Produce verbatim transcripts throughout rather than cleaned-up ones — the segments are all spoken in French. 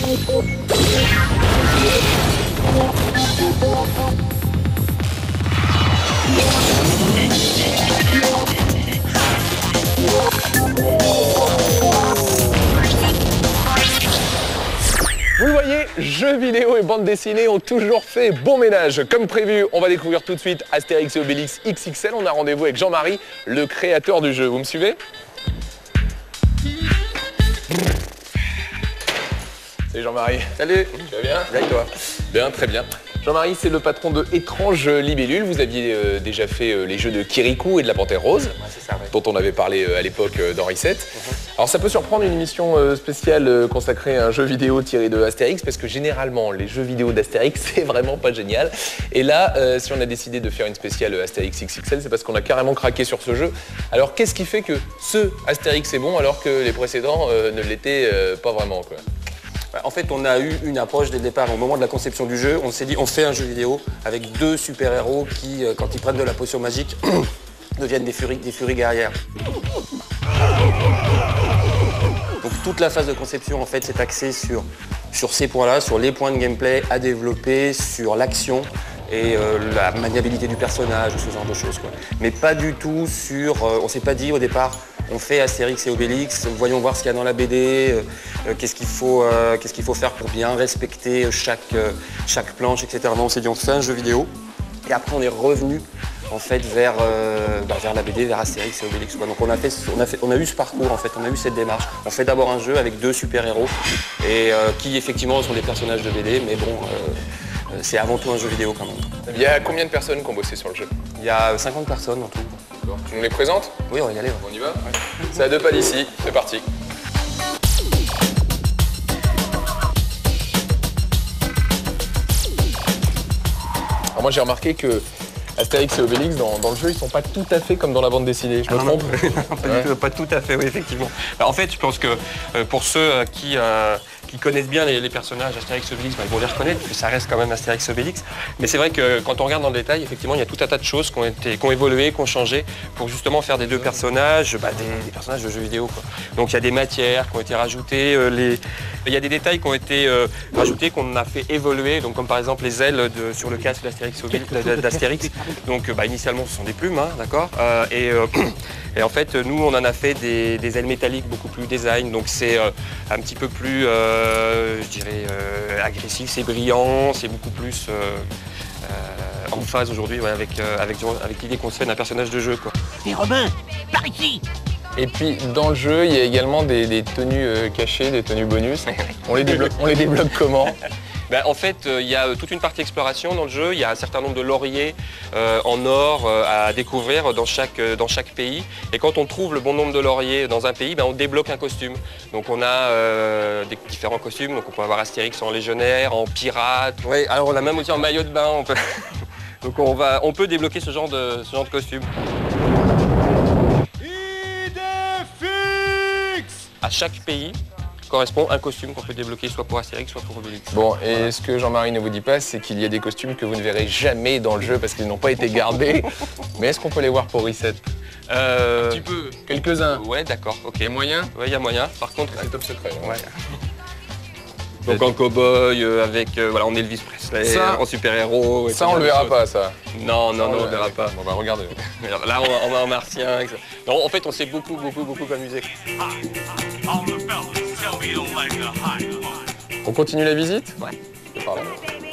Vous le voyez, jeux vidéo et bande dessinée ont toujours fait bon ménage. Comme prévu, on va découvrir tout de suite Astérix et Obélix X X L. On a rendez-vous avec Jean-Marie, le créateur du jeu. Vous me suivez? Salut Jean-Marie. Salut. Tu vas bien? Bien et toi? Bien, très bien. Jean-Marie, c'est le patron de Étrange Libellule. Vous aviez euh, déjà fait euh, les jeux de Kirikou et de la Panthère Rose, Ouais, c'est ça, ouais. dont on avait parlé euh, à l'époque euh, d'Henri sept. Uh-huh. Alors ça peut surprendre une émission euh, spéciale euh, consacrée à un jeu vidéo tiré de Astérix, parce que généralement, les jeux vidéo d'Astérix, c'est vraiment pas génial. Et là, euh, si on a décidé de faire une spéciale Astérix X X L, c'est parce qu'on a carrément craqué sur ce jeu. Alors qu'est-ce qui fait que ce Astérix est bon, alors que les précédents euh, ne l'étaient euh, pas vraiment, quoi? En fait, on a eu une approche dès le départ. Au moment de la conception du jeu, on s'est dit on fait un jeu vidéo avec deux super-héros qui, euh, quand ils prennent de la potion magique, deviennent des furies, des furies guerrières. Donc toute la phase de conception, en fait, s'est axée sur, sur ces points-là, sur les points de gameplay à développer, sur l'action et euh, la maniabilité du personnage, ce genre de choses, quoi. Mais pas du tout sur... Euh, on s'est pas dit au départ, on fait Astérix et Obélix, voyons voir ce qu'il y a dans la B D, euh, euh, qu'est-ce qu'il faut, euh, qu'est-ce qu'il faut faire pour bien respecter chaque, euh, chaque planche, et cetera. Non, on s'est dit on fait un jeu vidéo et après on est revenu en fait vers, euh, bah, vers la B D, vers Astérix et Obélix, quoi. Donc on a, fait, on, a fait, on a eu ce parcours, en fait, on a eu cette démarche. On fait d'abord un jeu avec deux super-héros et euh, qui effectivement sont des personnages de B D, mais bon, euh, c'est avant tout un jeu vidéo quand même. Il y a combien de personnes qui ont bossé sur le jeu? Il y a cinquante personnes en tout. Tu nous les présentes? Oui, on va y aller. On y va? Ouais. C'est à deux pas d'ici, c'est parti. Alors moi j'ai remarqué que Astérix et Obélix, dans, dans le jeu, ils sont pas tout à fait comme dans la bande dessinée. Je me Ah, trompe? non, pas, Ouais. du tout, pas tout à fait, oui, effectivement. Alors, en fait, je pense que euh, pour ceux euh, qui, euh, qui connaissent bien les, les personnages Astérix et Obélix, bah, ils vont les reconnaître, parce que ça reste quand même Astérix et Obélix. Mais c'est vrai que quand on regarde dans le détail, effectivement, il y a tout un tas de choses qui ont, été, qui ont évolué, qui ont changé, pour justement faire des deux personnages, bah, des, des personnages de jeux vidéo, quoi. Donc, il y a des matières qui ont été rajoutées, euh, les... il y a des détails qui ont été euh, rajoutés, qu'on a fait évoluer, donc comme par exemple les ailes de, sur le casque d'Astérix. d'Astérix. Donc, bah, initialement, ce sont des plumes, hein, d'accord, euh, et, euh, et en fait, nous, on en a fait des, des ailes métalliques beaucoup plus design, donc c'est euh, un petit peu plus, euh, je dirais, euh, agressif, c'est brillant, c'est beaucoup plus euh, euh, en phase aujourd'hui, ouais, avec, euh, avec, avec l'idée qu'on se fait d'un personnage de jeu, quoi. Et Robin, par ici! Et puis dans le jeu, il y a également des, des tenues euh, cachées, des tenues bonus. On les débloque, on les débloque comment? Ben, en fait, il euh, y a euh, toute une partie exploration dans le jeu. Il y a un certain nombre de lauriers euh, en or euh, à découvrir dans chaque, euh, dans chaque pays. Et quand on trouve le bon nombre de lauriers dans un pays, ben, on débloque un costume. Donc on a euh, des différents costumes. Donc on peut avoir Astérix en légionnaire, en pirate. Ouais, alors on a même aussi en maillot de bain. On peut... Donc on, va, on peut débloquer ce genre de, ce genre de costume. À chaque pays correspond un costume qu'on peut débloquer soit pour Astérix, soit pour Obélix. Bon, et voilà. Ce que Jean-Marie ne vous dit pas, c'est qu'il y a des costumes que vous ne verrez jamais dans le jeu parce qu'ils n'ont pas été gardés. Mais est-ce qu'on peut les voir pour Reset? euh... Un petit peu, quelques-uns. Ouais, d'accord, ok. Il y a moyen? Ouais, il y a moyen. Par contre, c'est top secret. Ouais. Donc en cow-boy, euh, avec, euh, voilà, on est Elvis Presley, ça, en super-héros. Ça, on le verra pas, ça. Non, non, ça, non, on le le verra pas. On va regarder. Là, on va, on va en martien. Non, en fait, on s'est beaucoup, beaucoup, beaucoup amusé. On continue la visite? Ouais. C'est par là.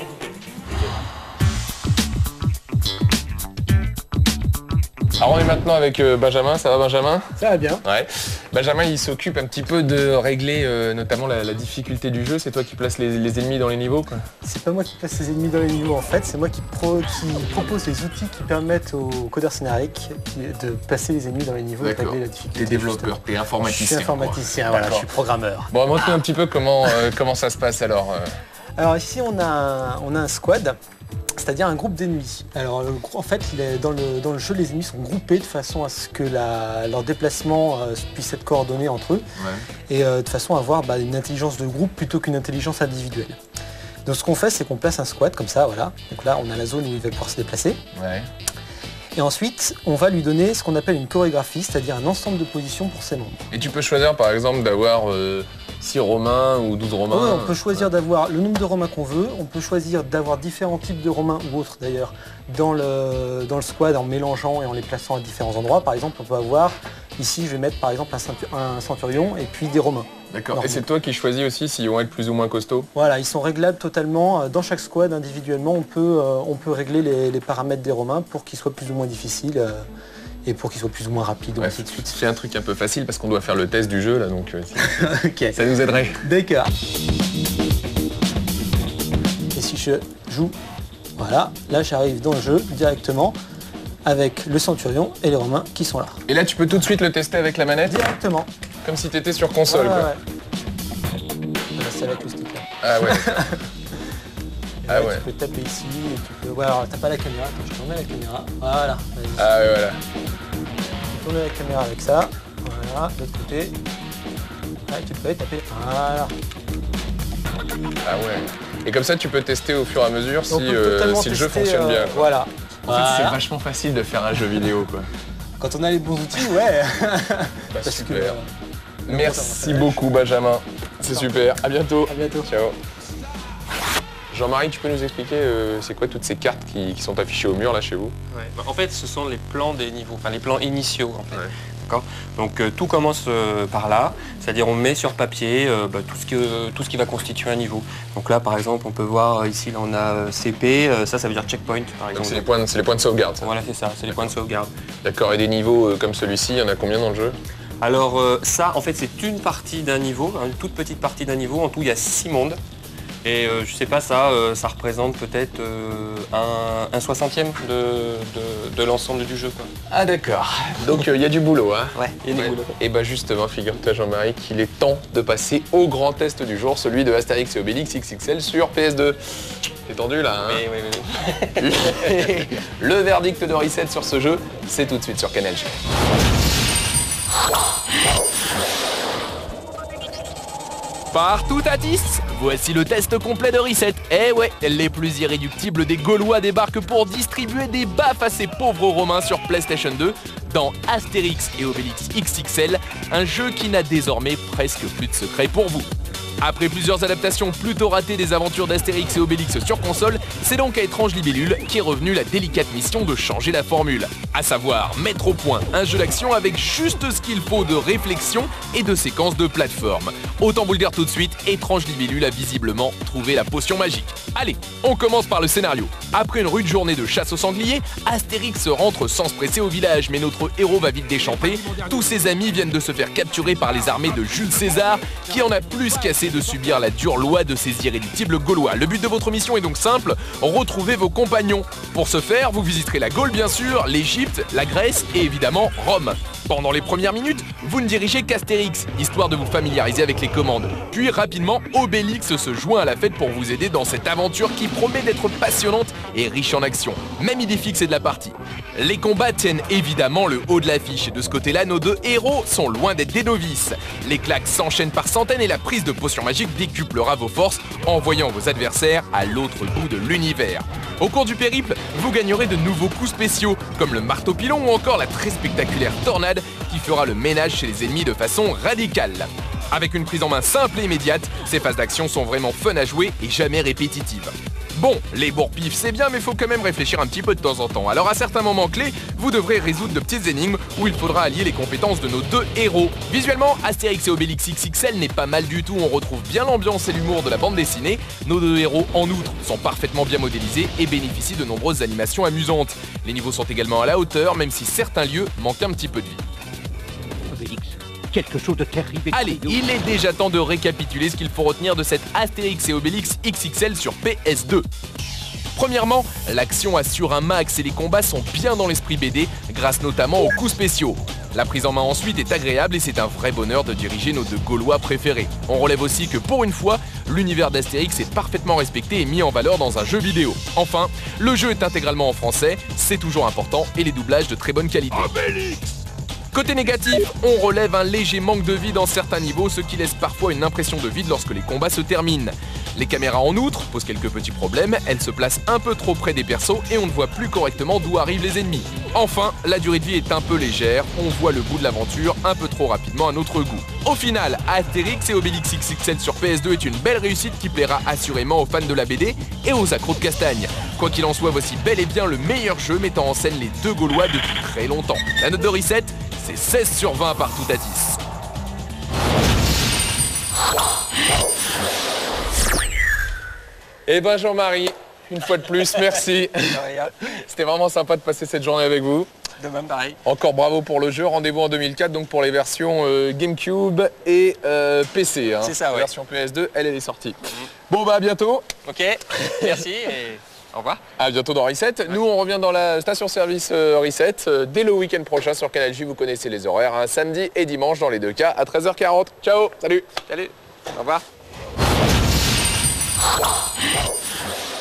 Alors on est maintenant avec euh, Benjamin, ça va Benjamin? Ça va bien. Ouais. Benjamin il s'occupe un petit peu de régler euh, notamment la, la difficulté du jeu, c'est toi qui places les, les ennemis dans les niveaux quoi? C'est pas moi qui place les ennemis dans les niveaux en fait, c'est moi qui, pro, qui propose les outils qui permettent aux codeurs scénariques de placer les ennemis dans les niveaux et de régler la difficulté. Les développeurs, t'es informaticien. Je suis informaticien, voilà, je suis programmeur. Bon, montre-nous un petit peu comment, euh, comment ça se passe alors. Euh... Alors ici on a un, on a un squad. C'est-à-dire un groupe d'ennemis. Alors en fait, les, dans, le, dans le jeu, les ennemis sont groupés de façon à ce que la, leur déplacement euh, puisse être coordonné entre eux, ouais. et euh, de façon à avoir bah, une intelligence de groupe plutôt qu'une intelligence individuelle. Donc ce qu'on fait, c'est qu'on place un squad comme ça, voilà. Donc là, on a la zone où il va pouvoir se déplacer. Ouais. Et ensuite, on va lui donner ce qu'on appelle une chorégraphie, c'est-à-dire un ensemble de positions pour ses membres. Et tu peux choisir par exemple d'avoir euh, six Romains ou douze Romains. Ouais, on peut choisir d'avoir le nombre de Romains qu'on veut, on peut choisir d'avoir différents types de Romains ou autres d'ailleurs dans le, dans le squad en mélangeant et en les plaçant à différents endroits. Par exemple, on peut avoir, ici je vais mettre par exemple un, ceintu- un centurion et puis des Romains. D'accord. Et c'est toi qui choisis aussi s'ils vont être plus ou moins costauds? Voilà, ils sont réglables totalement. Dans chaque squad, individuellement, on peut, euh, on peut régler les, les paramètres des Romains pour qu'ils soient plus ou moins difficiles. Euh, et pour qu'ils soient plus ou moins rapides, ouais, ainsi de suite. C'est un truc un peu facile parce qu'on doit faire le test du jeu là, donc euh, okay. Ça nous aiderait. D'accord. Et si je joue, voilà, là j'arrive dans le jeu directement avec le centurion et les Romains qui sont là. Et là tu peux tout de suite le tester avec la manette? Directement. Comme si tu étais sur console, ouais, quoi. Ouais. Là, c'est avec le stick là. Ah ouais. Et ah là, ouais. Tu peux taper ici et tu peux. Ouais, alors t'as pas la caméra, attends, je te remets la caméra. Voilà. Ah ouais, voilà. Tourner la caméra avec ça. Voilà, de l'autre côté. Là, tu peux taper. Voilà. Ah ouais. Et comme ça, tu peux tester au fur et à mesure si, euh, si le jeu tester, fonctionne bien. Euh, quoi. Voilà. En fait, voilà. c'est vachement facile de faire un jeu vidéo, quoi. Quand on a les bons outils, ouais. Bah, super. Que, euh, Merci beaucoup, Benjamin. C'est super. À bientôt. À bientôt. Ciao. Jean-Marie, tu peux nous expliquer euh, c'est quoi toutes ces cartes qui, qui sont affichées au mur là chez vous? Ouais. Bah, en fait, ce sont les plans des niveaux, enfin les plans initiaux en fait. Ouais. D'accord. Donc euh, tout commence euh, par là, c'est-à-dire on met sur papier euh, bah, tout, ce que, tout ce qui va constituer un niveau. Donc là, par exemple, on peut voir ici, là, on a euh, C P, euh, ça, ça veut dire checkpoint, par Donc exemple. c'est les, points de- c'est les points de sauvegarde, ça. Voilà, c'est ça, c'est les points de sauvegarde. D'accord. Et des niveaux euh, comme celui-ci, il y en a combien dans le jeu? Alors euh, ça, en fait, c'est une partie d'un niveau, hein, une toute petite partie d'un niveau. En tout, il y a six mondes. Et euh, je sais pas, ça, euh, ça représente peut-être euh, un, un soixantième de, de, de l'ensemble du jeu, quoi. Ah d'accord. Donc il euh, y a du boulot, hein? Ouais, il y a du boulot. Et bah justement, figure-toi Jean-Marie qu'il est temps de passer au grand test du jour, celui de Astérix et Obélix X X L sur P S deux. T'es tendu là, hein? Oui, oui, oui. Le verdict de Reset sur ce jeu, c'est tout de suite sur Canal J. Partout à dix, voici le test complet de Reset. Eh ouais, les plus irréductibles des Gaulois débarquent pour distribuer des baffes à ces pauvres Romains sur PlayStation deux dans Astérix et Obélix X X L, un jeu qui n'a désormais presque plus de secret pour vous. Après plusieurs adaptations plutôt ratées des aventures d'Astérix et Obélix sur console, c'est donc à Étrange Libellule qu'est revenue la délicate mission de changer la formule. À savoir mettre au point un jeu d'action avec juste ce qu'il faut de réflexion et de séquences de plateforme. Autant vous le dire tout de suite, Étrange Libellule a visiblement trouvé la potion magique. Allez, on commence par le scénario. Après une rude journée de chasse aux sangliers, Astérix rentre sans se presser au village, mais notre héros va vite déchanter. Tous ses amis viennent de se faire capturer par les armées de Jules César, qui en a plus qu'assez de subir la dure loi de ces irréductibles Gaulois. Le but de votre mission est donc simple, retrouver vos compagnons. Pour ce faire, vous visiterez la Gaule bien sûr, l'Égypte, la Grèce et évidemment Rome. Pendant les premières minutes, vous ne dirigez qu'Astérix, histoire de vous familiariser avec les commandes. Puis rapidement, Obélix se joint à la fête pour vous aider dans cette aventure qui promet d'être passionnante et riche en action. Même idée fixe et de la partie. Les combats tiennent évidemment le haut de l'affiche et de ce côté-là, nos deux héros sont loin d'être des novices. Les claques s'enchaînent par centaines et la prise de potions magiques décuplera vos forces, envoyant vos adversaires à l'autre bout de l'univers. Au cours du périple, vous gagnerez de nouveaux coups spéciaux, comme le marteau pilon ou encore la très spectaculaire tornade qui fera le ménage chez les ennemis de façon radicale. Avec une prise en main simple et immédiate, ces phases d'action sont vraiment fun à jouer et jamais répétitives. Bon, les bourre-pifs c'est bien, mais faut quand même réfléchir un petit peu de temps en temps. Alors à certains moments clés, vous devrez résoudre de petites énigmes où il faudra allier les compétences de nos deux héros. Visuellement, Astérix et Obélix X X L n'est pas mal du tout, on retrouve bien l'ambiance et l'humour de la bande dessinée. Nos deux héros, en outre, sont parfaitement bien modélisés et bénéficient de nombreuses animations amusantes. Les niveaux sont également à la hauteur, même si certains lieux manquent un petit peu de vie. Obélix, quelque chose de terrible. Allez, il est déjà temps de récapituler ce qu'il faut retenir de cette Astérix et Obélix X X L sur P S deux. Premièrement, l'action assure un max et les combats sont bien dans l'esprit B D, grâce notamment aux coups spéciaux. La prise en main ensuite est agréable et c'est un vrai bonheur de diriger nos deux Gaulois préférés. On relève aussi que pour une fois, l'univers d'Astérix est parfaitement respecté et mis en valeur dans un jeu vidéo. Enfin, le jeu est intégralement en français, c'est toujours important, et les doublages de très bonne qualité. Obélix! Côté négatif, on relève un léger manque de vie dans certains niveaux, ce qui laisse parfois une impression de vide lorsque les combats se terminent. Les caméras en outre posent quelques petits problèmes, elles se placent un peu trop près des persos et on ne voit plus correctement d'où arrivent les ennemis. Enfin, la durée de vie est un peu légère, on voit le bout de l'aventure un peu trop rapidement à notre goût. Au final, Astérix et Obélix X X L sur P S deux est une belle réussite qui plaira assurément aux fans de la B D et aux accros de castagne. Quoi qu'il en soit, voici bel et bien le meilleur jeu mettant en scène les deux Gaulois depuis très longtemps. La note de Reset, c'est seize sur vingt par Toutatis. Eh ben Jean-Marie, une fois de plus, merci. C'était vraiment sympa de passer cette journée avec vous. De même, pareil. Encore bravo pour le jeu. Rendez-vous en deux mille quatre donc pour les versions euh, GameCube et euh, P C. Hein. C'est ça, ouais. La version P S deux, elle, elle est sortie. Mm-hmm. Bon bah à bientôt. Ok, merci et au revoir. À bientôt dans Reset. Ouais. Nous on revient dans la station-service euh, Reset euh, dès le week-end prochain sur Canal J. Vous connaissez les horaires, hein, samedi et dimanche dans les deux cas à treize heures quarante. Ciao, salut. Salut, au revoir.